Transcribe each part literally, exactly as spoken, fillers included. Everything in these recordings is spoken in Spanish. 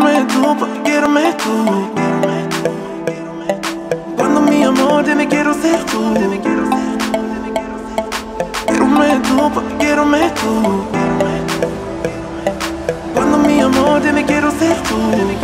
Quiereme tú, papi, quiereme tú. Cuando mi amor te me quiero ser tú. Quiereme tú, papi, quiereme tú. Cuando mi amor te me quiero ser tú.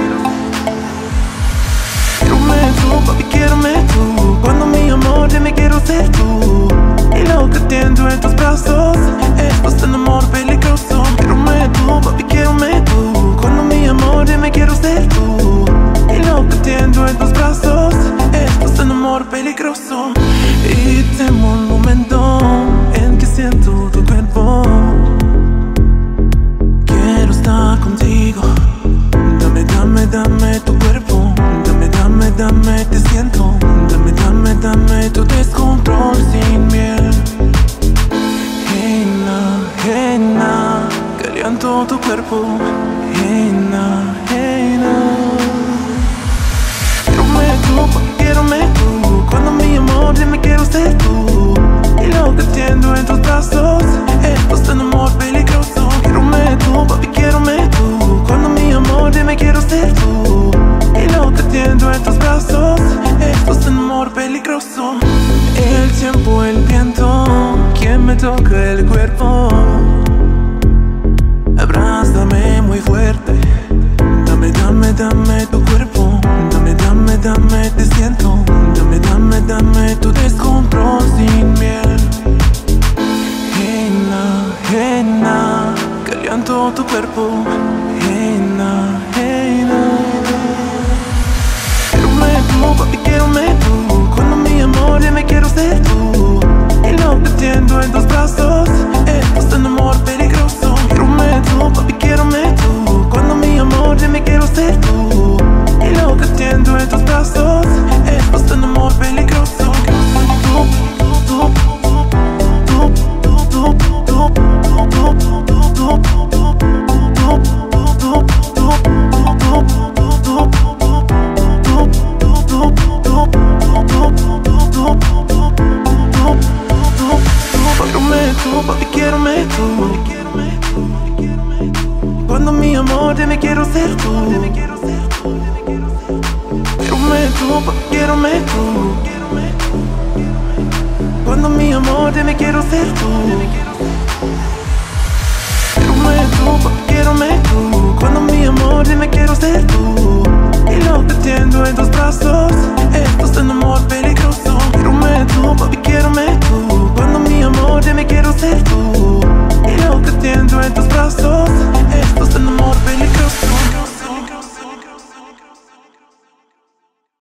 Quiereme tú, papi, quiereme tú. Cuando mi amor te me quiero ser tú. Y lo que tiendo en tus brazos es un amor peligroso. Quiereme tú, papi, quiereme tú. Cuando mi amor te me quiero ser tú. Y lo que tiendo en tus brazos es un amor peligroso. Y temo el momento en que siento tu cuerpo. Quiero estar contigo. Dame, dame, dame tu cuerpo. Dame, dame, dame, te siento. Dame, dame, dame tu descontrol sin miel. Hey, na, hey, na, caliento tu cuerpo. Hey, na, hey, na. Quiereme tú, papi, quiereme tú. Cuando mi amor te me quiero ser tú. Y lo que tiendo en tus brazos es un amor peligroso. Quiereme tú, papi, quiereme tú. Cuando mi amor te me quiero ser tú. Y lo que tiendo en tus brazos es un amor peligroso. El tiempo, el viento, quien me toca el cuerpo. Abrázame muy fuerte. Dame, dame, dame tu cuerpo. Dame, dame, dame, te siento. Dame, dame, dame tu descontrol sin miel. Hey, na, hey, na, caliento tu cuerpo. Hey, na, hey, na. Quiereme tú, papi, quiereme tú. Cuando mi amor te me quiero ser tú. Y lo que tiendo en tus brazos es un amor peligroso. Quiereme tú, papi, quiereme tú. Cuando mi amor te me quiero ser tú. Y lo que tiendo en tus brazos es un amor peligroso. Tú, tú, tú, tú, tú, tú, tú, papi, quiereme tú. Cuando mi amor te me quiero ser tú. Quiereme tú, papi, quiereme tú. Cuando mi amor te me quiero ser tú. Quiereme tú, papi, quiereme tú. Cuando mi amor te me quiero ser tú. Y lo que tiendo en tus brazos es un amor peligroso. Quiereme tú, papi, quiereme tú. Cuando mi amor te me quiero ser tú. Y lo que tiendo en tus brazos es un amor